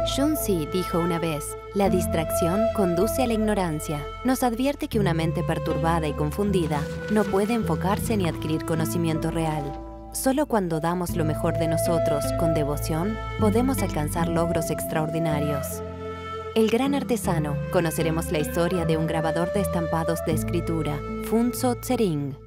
Xunzi dijo una vez, la distracción conduce a la ignorancia. Nos advierte que una mente perturbada y confundida no puede enfocarse ni adquirir conocimiento real. Solo cuando damos lo mejor de nosotros con devoción, podemos alcanzar logros extraordinarios. El gran artesano. Conoceremos la historia de un grabador de estampados de escritura, Phuntsho Tsering.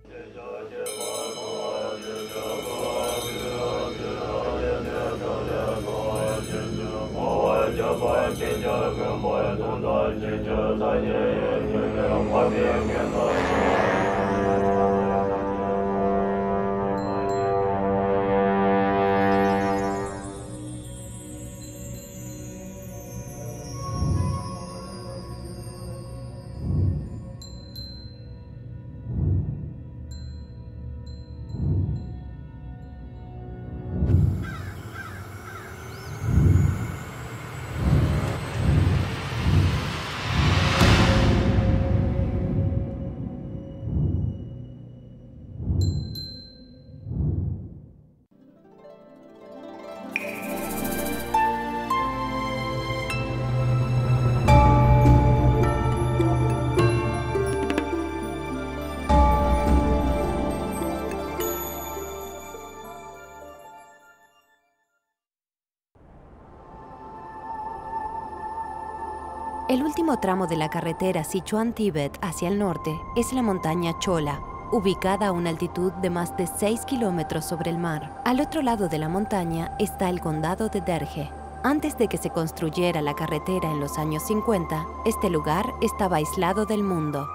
El último tramo de la carretera Sichuan-Tíbet hacia el norte es la montaña Chola, ubicada a una altitud de más de 6 kilómetros sobre el mar. Al otro lado de la montaña está el condado de Derge. Antes de que se construyera la carretera en los años 50, este lugar estaba aislado del mundo.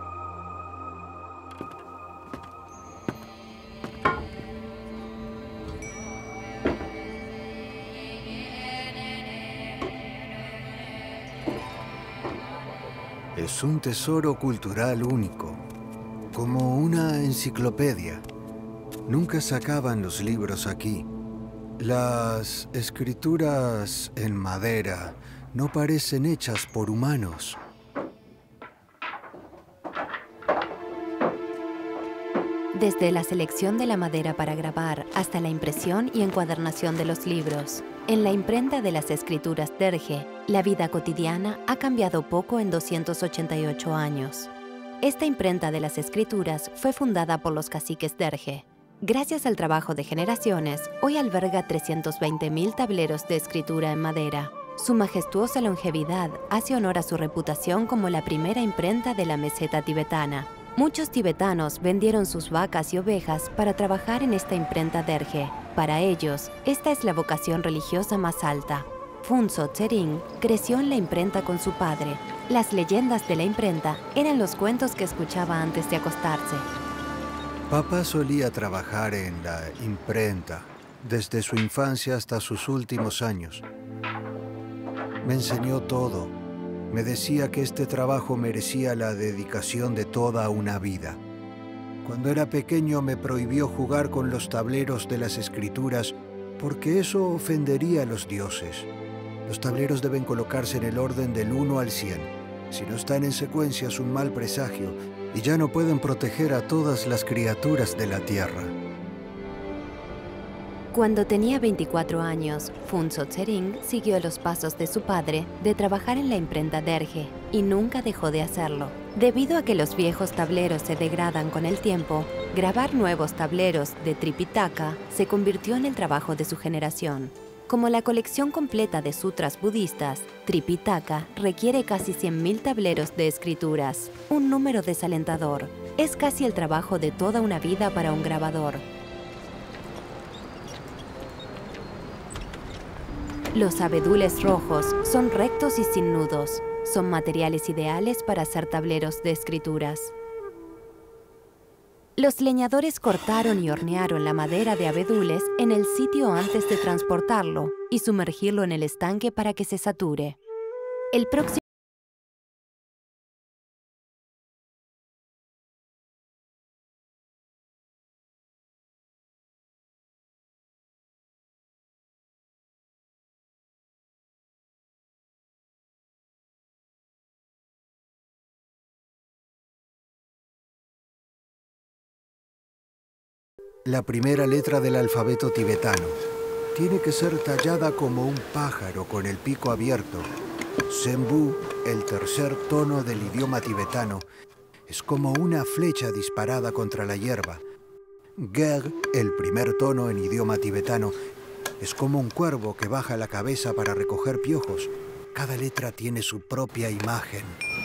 Es un tesoro cultural único, como una enciclopedia. Nunca se acaban los libros aquí. Las escrituras en madera no parecen hechas por humanos. Desde la selección de la madera para grabar hasta la impresión y encuadernación de los libros. En la imprenta de las escrituras Derge, la vida cotidiana ha cambiado poco en 288 años. Esta imprenta de las escrituras fue fundada por los caciques Derge. Gracias al trabajo de generaciones, hoy alberga 320.000 tableros de escritura en madera. Su majestuosa longevidad hace honor a su reputación como la primera imprenta de la meseta tibetana. Muchos tibetanos vendieron sus vacas y ovejas para trabajar en esta imprenta Derge. Para ellos, esta es la vocación religiosa más alta. Phuntsho Tsering creció en la imprenta con su padre. Las leyendas de la imprenta eran los cuentos que escuchaba antes de acostarse. Papá solía trabajar en la imprenta desde su infancia hasta sus últimos años. Me enseñó todo. Me decía que este trabajo merecía la dedicación de toda una vida. Cuando era pequeño me prohibió jugar con los tableros de las escrituras porque eso ofendería a los dioses. Los tableros deben colocarse en el orden del 1 al 100. Si no están en secuencia es un mal presagio y ya no pueden proteger a todas las criaturas de la tierra. Cuando tenía 24 años, Phuntsho Tsering siguió los pasos de su padre de trabajar en la imprenta Derge y nunca dejó de hacerlo. Debido a que los viejos tableros se degradan con el tiempo, grabar nuevos tableros de Tripitaka se convirtió en el trabajo de su generación. Como la colección completa de sutras budistas, Tripitaka requiere casi 100.000 tableros de escrituras, un número desalentador. Es casi el trabajo de toda una vida para un grabador. Los abedules rojos son rectos y sin nudos. Son materiales ideales para hacer tableros de escrituras. Los leñadores cortaron y hornearon la madera de abedules en el sitio antes de transportarlo y sumergirlo en el estanque para que se sature. El próximo La primera letra del alfabeto tibetano. tiene que ser tallada como un pájaro con el pico abierto. Sembu, el tercer tono del idioma tibetano, es como una flecha disparada contra la hierba. Ger, el primer tono en idioma tibetano, es como un cuervo que baja la cabeza para recoger piojos. Cada letra tiene su propia imagen.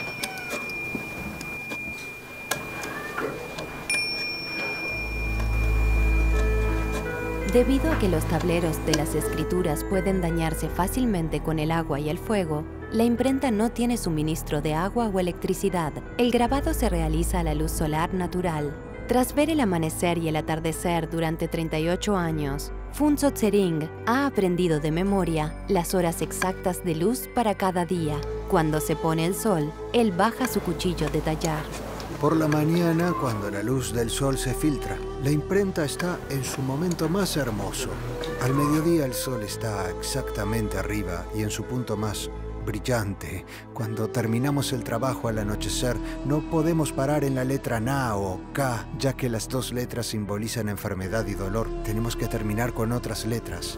Debido a que los tableros de las escrituras pueden dañarse fácilmente con el agua y el fuego, la imprenta no tiene suministro de agua o electricidad. El grabado se realiza a la luz solar natural. Tras ver el amanecer y el atardecer durante 38 años, Phuntsho Tsering ha aprendido de memoria las horas exactas de luz para cada día. Cuando se pone el sol, él baja su cuchillo de tallar. Por la mañana, cuando la luz del sol se filtra, la imprenta está en su momento más hermoso. Al mediodía el sol está exactamente arriba y en su punto más brillante. Cuando terminamos el trabajo al anochecer, no podemos parar en la letra Na o K, ya que las dos letras simbolizan enfermedad y dolor. Tenemos que terminar con otras letras.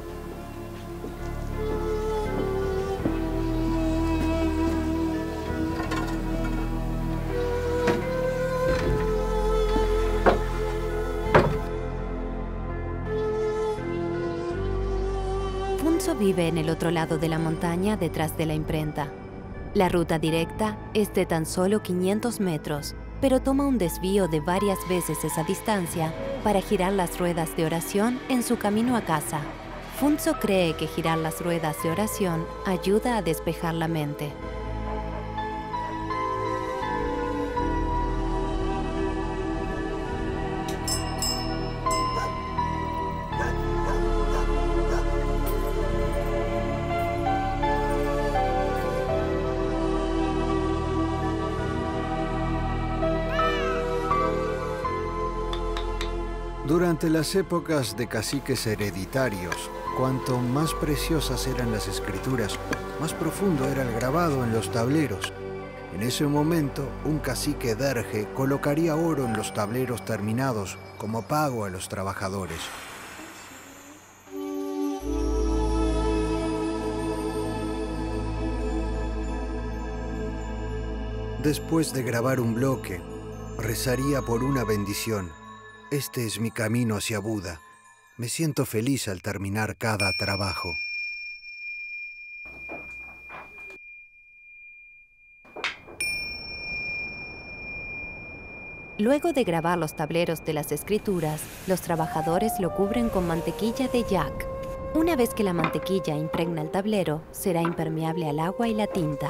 Phuntsho vive en el otro lado de la montaña detrás de la imprenta. La ruta directa es de tan solo 500 metros, pero toma un desvío de varias veces esa distancia para girar las ruedas de oración en su camino a casa. Phuntsho cree que girar las ruedas de oración ayuda a despejar la mente. Durante las épocas de caciques hereditarios, cuanto más preciosas eran las escrituras, más profundo era el grabado en los tableros. En ese momento, un cacique derge colocaría oro en los tableros terminados como pago a los trabajadores. Después de grabar un bloque, rezaría por una bendición. Este es mi camino hacia Buda. Me siento feliz al terminar cada trabajo. Luego de grabar los tableros de las escrituras, los trabajadores lo cubren con mantequilla de yak. Una vez que la mantequilla impregna el tablero, será impermeable al agua y la tinta.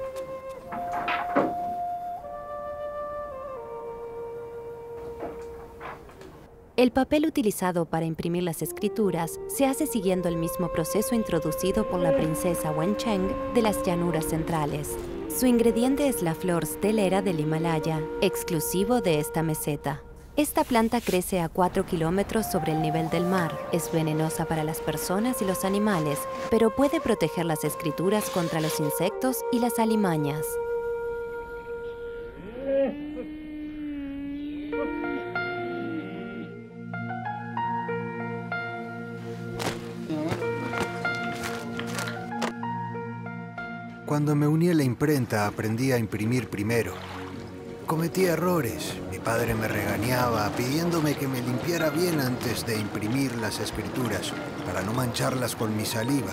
El papel utilizado para imprimir las escrituras se hace siguiendo el mismo proceso introducido por la princesa Wencheng de las llanuras centrales. Su ingrediente es la flor stelera del Himalaya, exclusivo de esta meseta. Esta planta crece a 4 kilómetros sobre el nivel del mar, es venenosa para las personas y los animales, pero puede proteger las escrituras contra los insectos y las alimañas. Cuando me uní a la imprenta, aprendí a imprimir primero. Cometí errores. Mi padre me regañaba, pidiéndome que me limpiara bien antes de imprimir las escrituras, para no mancharlas con mi saliva.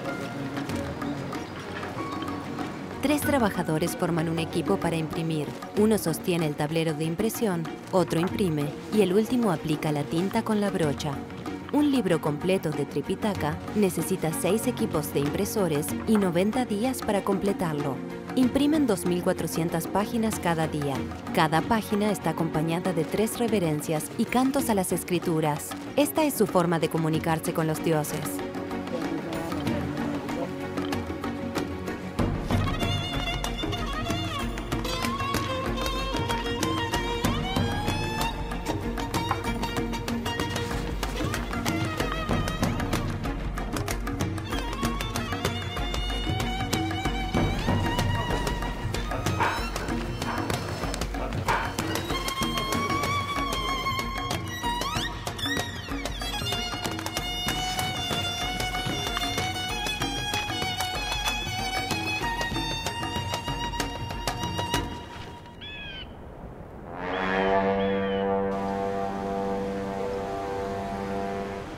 3 trabajadores forman un equipo para imprimir. Uno sostiene el tablero de impresión, otro imprime y el último aplica la tinta con la brocha. Un libro completo de Tripitaka necesita 6 equipos de impresores y 90 días para completarlo. Imprimen 2.400 páginas cada día. Cada página está acompañada de 3 reverencias y cantos a las escrituras. Esta es su forma de comunicarse con los dioses.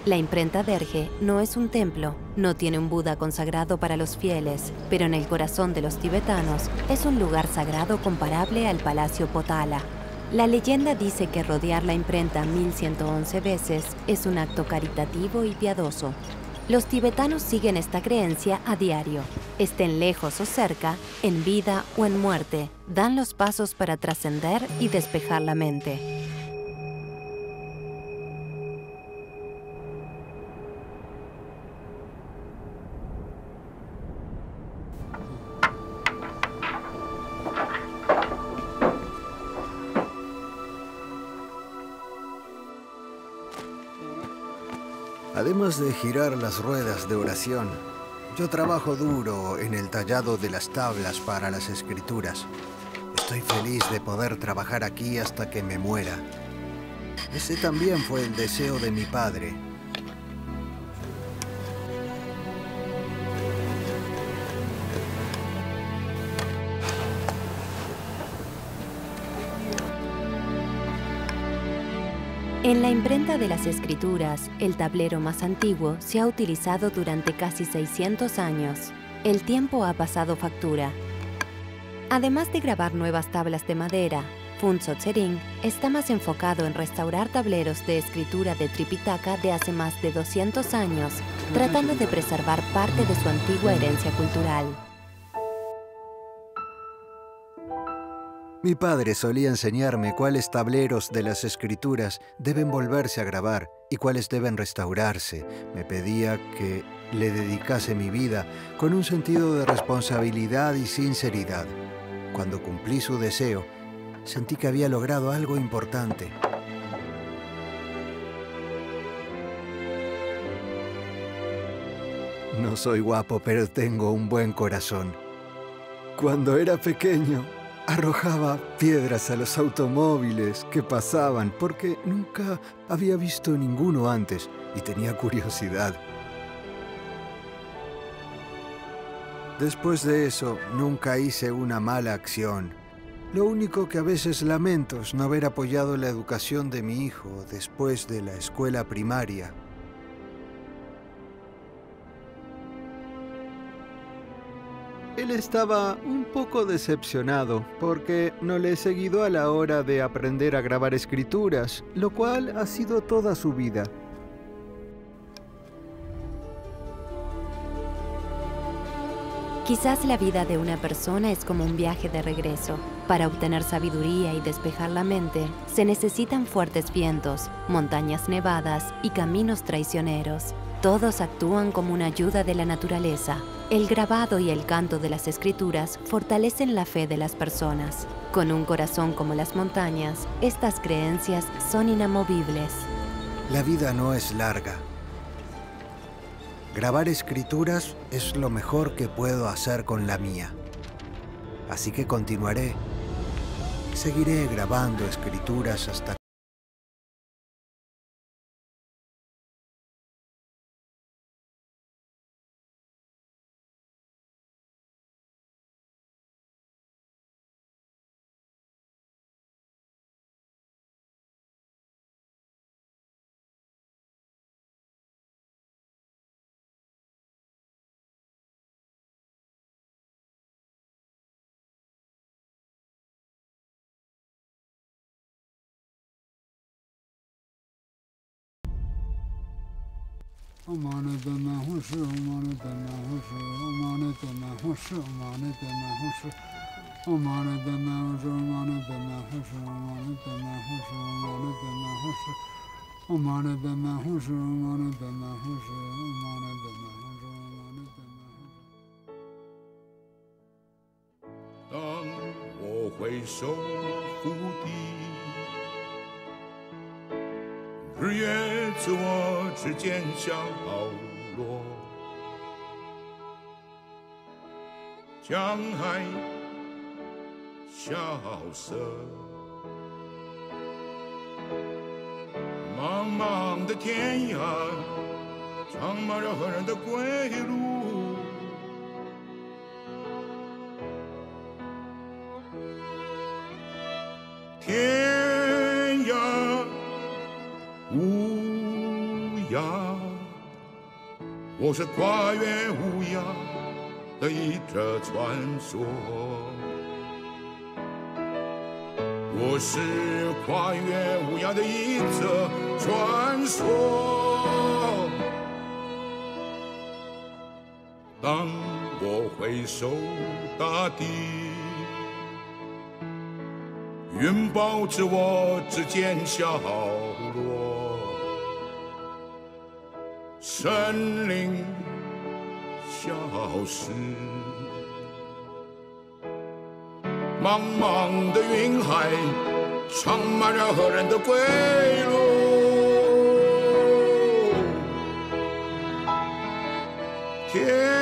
La imprenta Derge no es un templo, no tiene un Buda consagrado para los fieles, pero en el corazón de los tibetanos es un lugar sagrado comparable al Palacio Potala. La leyenda dice que rodear la imprenta 1111 veces es un acto caritativo y piadoso. Los tibetanos siguen esta creencia a diario. Estén lejos o cerca, en vida o en muerte, dan los pasos para trascender y despejar la mente. Además de girar las ruedas de oración, yo trabajo duro en el tallado de las tablas para las escrituras. Estoy feliz de poder trabajar aquí hasta que me muera. Ese también fue el deseo de mi padre. En la imprenta de las escrituras, el tablero más antiguo se ha utilizado durante casi 600 años. El tiempo ha pasado factura. Además de grabar nuevas tablas de madera, Phuntsho Tsering está más enfocado en restaurar tableros de escritura de Tripitaka de hace más de 200 años, tratando de preservar parte de su antigua herencia cultural. Mi padre solía enseñarme cuáles tableros de las escrituras deben volverse a grabar y cuáles deben restaurarse. Me pedía que le dedicase mi vida con un sentido de responsabilidad y sinceridad. Cuando cumplí su deseo, sentí que había logrado algo importante. No soy guapo, pero tengo un buen corazón. Cuando era pequeño, arrojaba piedras a los automóviles que pasaban porque nunca había visto ninguno antes y tenía curiosidad. Después de eso, nunca hice una mala acción. Lo único que a veces lamento es no haber apoyado la educación de mi hijo después de la escuela primaria. Él estaba un poco decepcionado porque no le he seguido a la hora de aprender a grabar escrituras, lo cual ha sido toda su vida. Quizás la vida de una persona es como un viaje de regreso. Para obtener sabiduría y despejar la mente, se necesitan fuertes vientos, montañas nevadas y caminos traicioneros. Todos actúan como una ayuda de la naturaleza. El grabado y el canto de las escrituras fortalecen la fe de las personas. Con un corazón como las montañas, estas creencias son inamovibles. La vida no es larga. Grabar escrituras es lo mejor que puedo hacer con la mía. Así que continuaré. Seguiré grabando escrituras hasta 当我回首故地，日月自我之间消落，江海萧瑟，茫茫的天涯，长满了何人的归路。天涯无涯。 我是跨越无涯的一则传说，我是跨越无涯的一则传说。当我回首大地，云包着我指尖消落，森林消失，茫茫的云海藏满了何人的归路。天